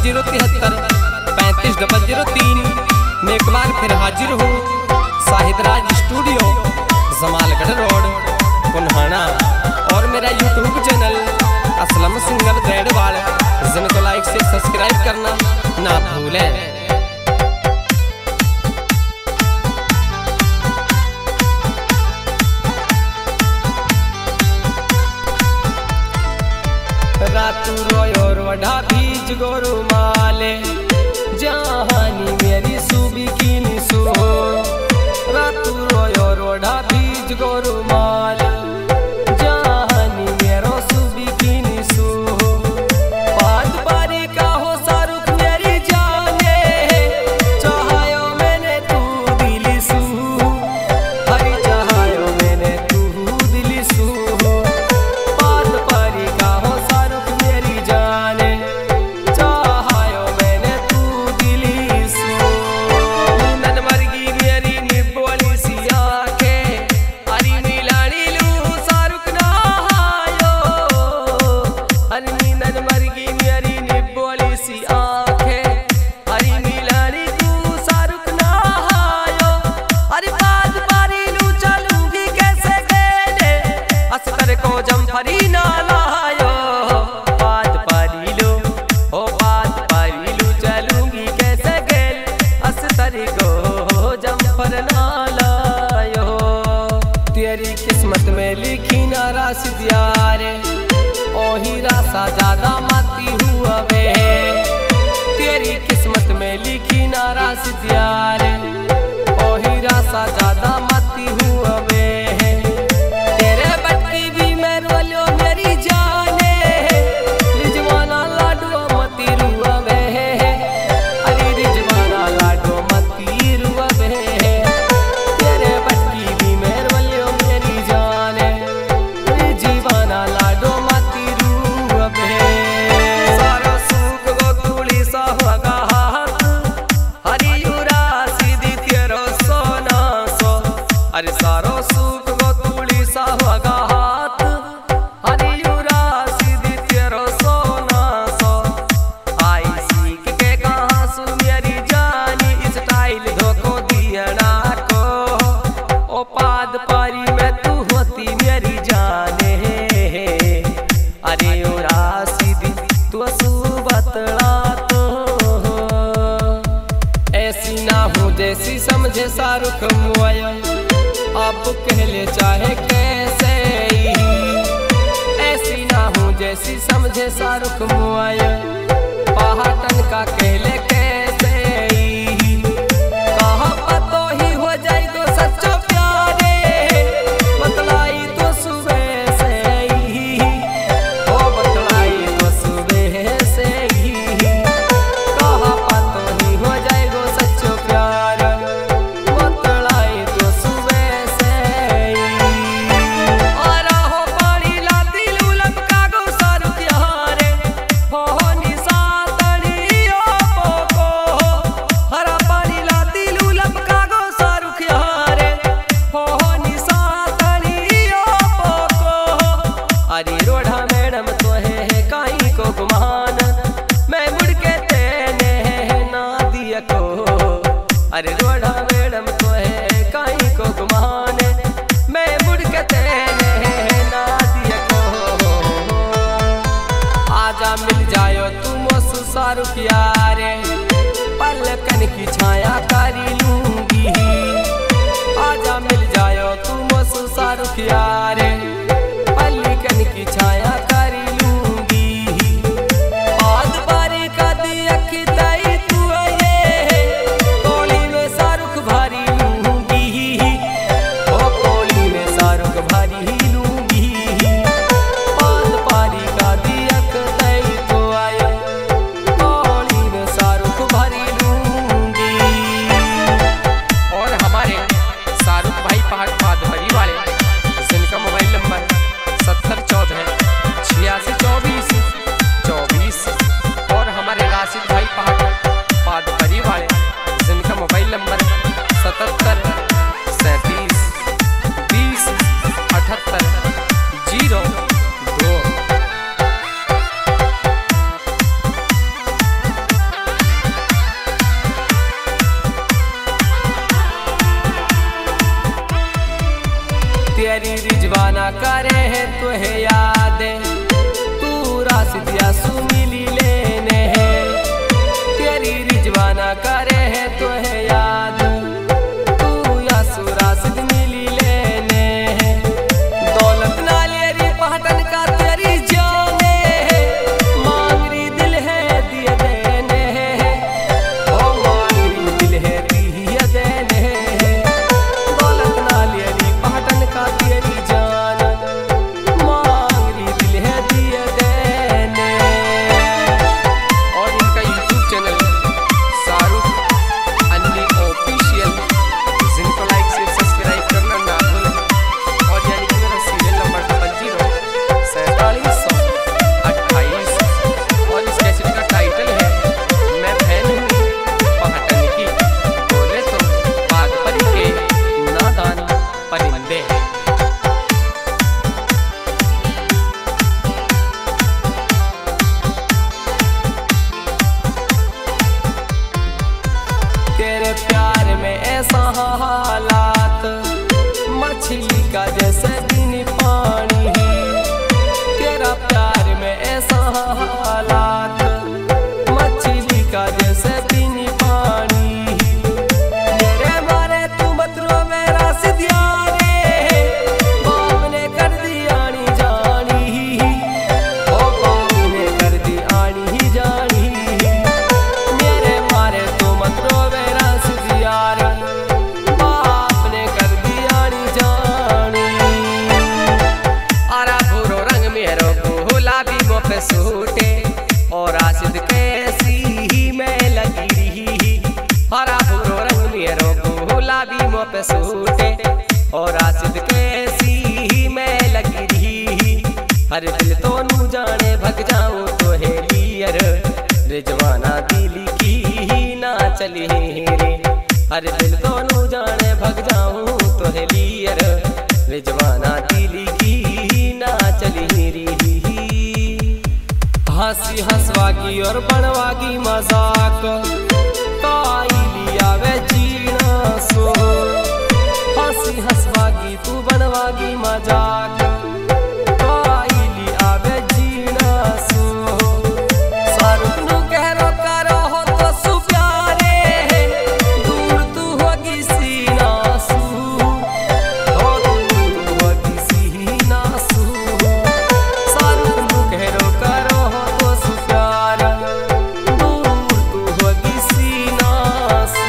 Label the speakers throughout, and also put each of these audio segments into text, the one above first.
Speaker 1: 8703 में एक बार फिर हाजिर हूँ। Shahidraj studio, Jamalgarh road, Kunhana. और मेरा YouTube channel Aslam singer Dedwal, जिनको लाइक से सब्सक्राइब करना ना भूलें। रातू रोयो रोढ़ा बीज गोरु माले, जहानी मेरी सूबी की निसो। रातू रोयो रोढ़ा बीज गोरु माले, जहानी मेरो सूबी की निसो। पाद बारी का हो सारुख मेरी जाने, चाहायो मैंने तू दिली सू। हरी चाहायो मैंने तू दिली सू। पाद बारी का हो तेरी किस्मत में लिखी ना राशिद यारे, ओही रासा ज्यादा माती हुआ वे। तेरी किस्मत में लिखी ना राशिद यारे, ओही रासा ज्यादा माती हुआ वे। तेरे बटकी भी मैं रोलो मेरी जाने, रिजवाना लाडो मती रुआ वे। अरे रिजवाना लाडो मती रुआ वे। अरे सारो सुख गो तुली साहगा हाथ, हरियुरा सीधी तेरो सोना सो। आई सीख के कहाँ सुन मेरी जानी, स्टाइल धोखो दियना को। ओ पाद पारी में तू होती मेरी जाने, अरे उरा सीधी तू सुबतला तो। ऐसी ना हूँ जैसी समझे शाहरुख मुआया, अब कहले चाहे कैसे ही। ऐसी ना हूँ जैसी समझे शाहरुख मुआया, पहाटन का कहले कैसे ही। कहाँ पतो ही हो जाए तो सच्चो प्यारे, बतलाई तो सुबह से ही। ओ बतलाई तो सुबह से ही। कहाँ पतो ही हो जाए तो सच्चो प्यार, बतलाई तो सुबह। अरे रोढ़ा मैडम तो है काई को गुमान, मैं मुड़ के तेने ना दिया को। अरे रोढ़ा मैडम तो है काई को गुमान, मैं मुड़ के तेने ना दिया को। आजा मिल जायो तुम शाहरुख यारे, पलकन की छाया करी लूंगी। आजा मिल जायो तुम शाहरुख यारे, पलकन की छाया करी लूंगी। आज बारी का दिया खिताई तू ये, कोली में शाहरुख भारी लूंगी। ओ कोली में शाहरुख भारी लूंगी। आज बारी का दिया खिताई तू आया, कोली में शाहरुख भारी लूंगी। और हमारे शाहरुख भाई पहाड़ पाद भरी वाले, जिनका मोबाइल नंबर 7014 8624 24। और हमारे राशिद भाई पहाड़ पाद भरी वाले, जिनका मोबाइल नंबर 77 37 20 78 02। ना करे है तुहे याद, तू राशिद यासू मिली लेने है, तेरी रिजवा ना करे है तुहे याद, तू यासू राशिद मिली लेने है। दौलत नालियरी पहटन का तेरी जाने है, मांगरी दिल है दिए देने है, ओ मांगरी दिल है दिए देने है। दौलत नालियरी पहटन का तेरी जान, मांगरी दिल है दिए देने। और इनका यूट्यूब चैनल शाहरुख अन्नी ऑफिशियल, जिनको लाइक शेयर सब्सक्राइब करना ना भूलें। और यानी कि मेरा सीरियल नंबर 4728 और इस कैसेट का टाइटल है मैं फैन हूँ पहटन की, बोले तो बात पर के नादान परिंदे। तेरे प्यार में ऐसा हालात, मछली का जैसे दिन पानी, तेरा प्यार में ऐसा हालात, मछली का जैसे दिन पानी। मेरे मारे तू मत रो मेरा राशिद यारे, बाप ने कर दी आनी जानी, ओ बाप ने कर दी आनी जानी। मेरे मारे तू मत रो मेरा राशिद यार, बाप ने कर दी आनी जानी। आरा भूरो रंग मेरो गुलाबी मुँह पे सूटे, और राशिद कैसी ही मैं लगी रही। हरा भूरो रंग मेरो गुलाबी मुँह पे सूटे, और राशिद कैसी ही मैं लगी रही। हर दिल तो नू जाने भग जाऊं तो है लियर, रिजवाना दिल की ना चली रे। हर दिल तो नू जाने भग जाऊं तो है लियर, रिजवाना दिल की ना चली रे। हंसी हंसवागी और बनवागी मजाक, काई लिया वे जीना सो। हंसी हंसवागी तू बनवागी मजाक, काई लिया वे जीना सो। शाहरुख नु कहरो करो हो तो सु प्यारे, दूर तू होगी सीना सू, हो दूर तू होगी सीना सू। शाहरुख नु कहरो करो हो तो सु प्यार, दूर तू होगी सीना सू।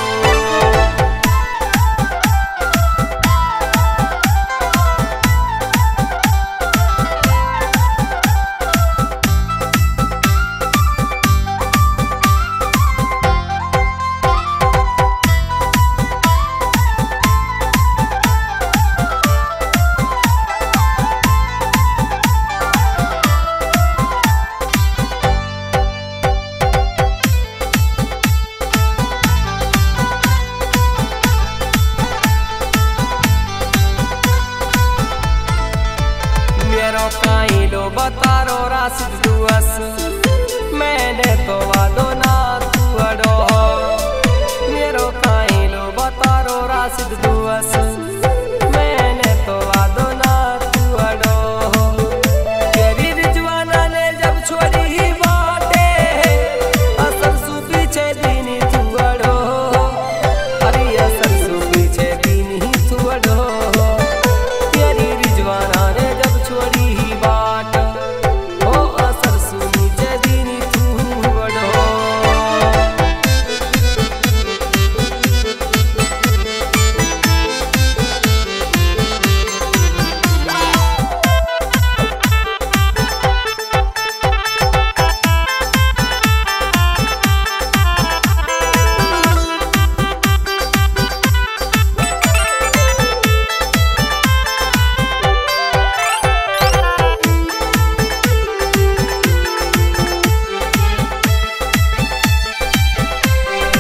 Speaker 1: मेरो काई लो बतारो राशिद दुआस, मैंने तो वादो ना तू अड़ो। मेरो काई लो बतारो राशिद दुआस, मैंने तो वादो ना तू अड़ो। तेरी रिजवाना ने जब छोड़ी ही बाटे, असर सु पीछे दीनी तू अड़ो। अरे असर सु पीछे दीनी तू अड़ो। तेरी रिजवाना ने जब छोड़ी ही बाट, ओ असर सु नीचे दीनी तू अड़ो।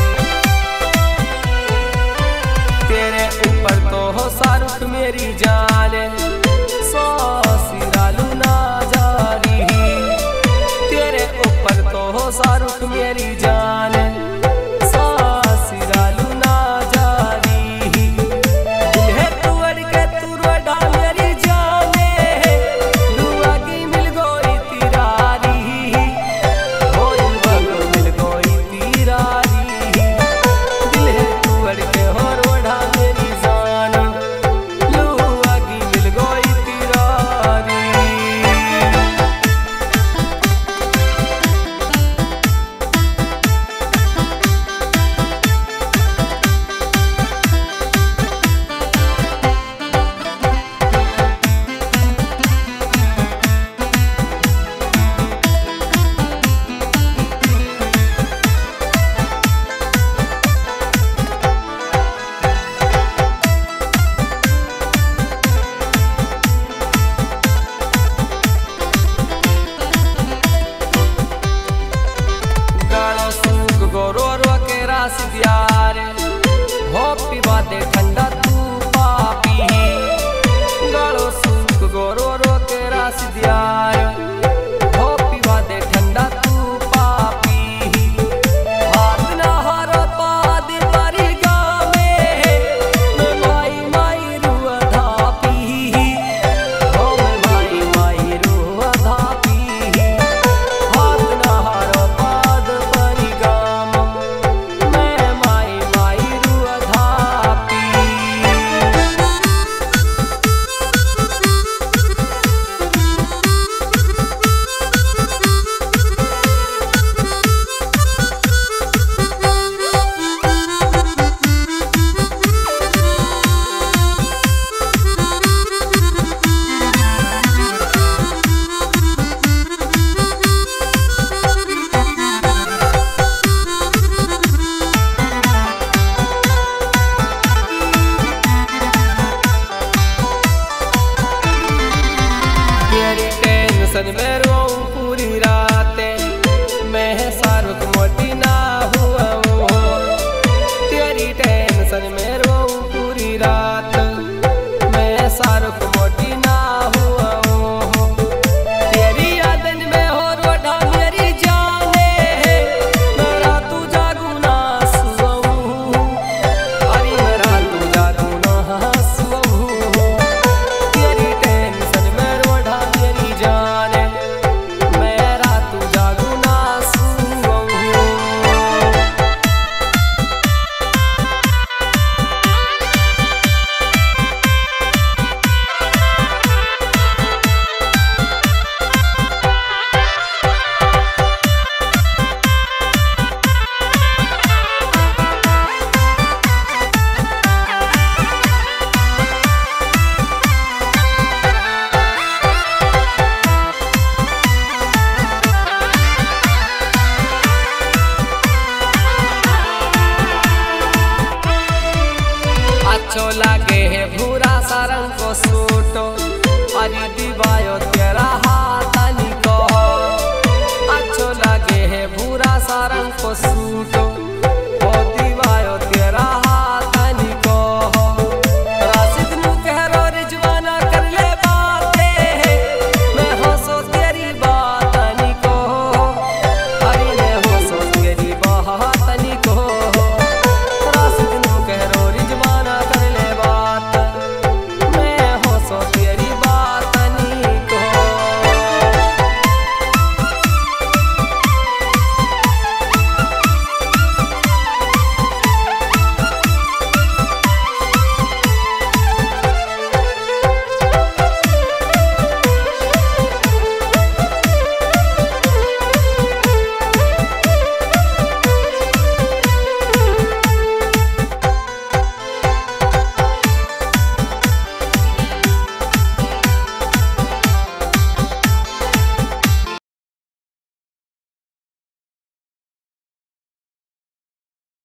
Speaker 1: तेरे ऊपर तो हो शाहरुख मेरी जान,